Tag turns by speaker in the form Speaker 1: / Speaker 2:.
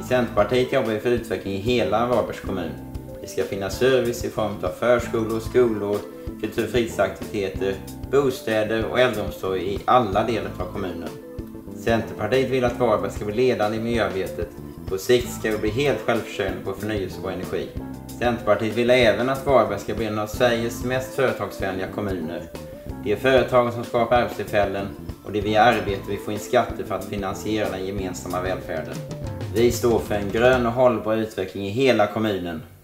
Speaker 1: Centerpartiet jobbar för utveckling i hela Varbergs kommun. Det ska finnas service i form av förskolor, skolor, kultur- och fritidsaktiviteter, bostäder och äldreomsorg i alla delar av kommunen. Centerpartiet vill att Varberg ska bli ledande i miljöarbetet. På sikt ska vi bli helt självförsörjande på förnyelsebar energi. Centerpartiet vill även att Varberg ska bli en av Sveriges mest företagsvänliga kommuner. Det är företagen som skapar arbetstillfällen och det är via arbete vi får in skatter för att finansiera den gemensamma välfärden. Vi står för en grön och hållbar utveckling i hela kommunen.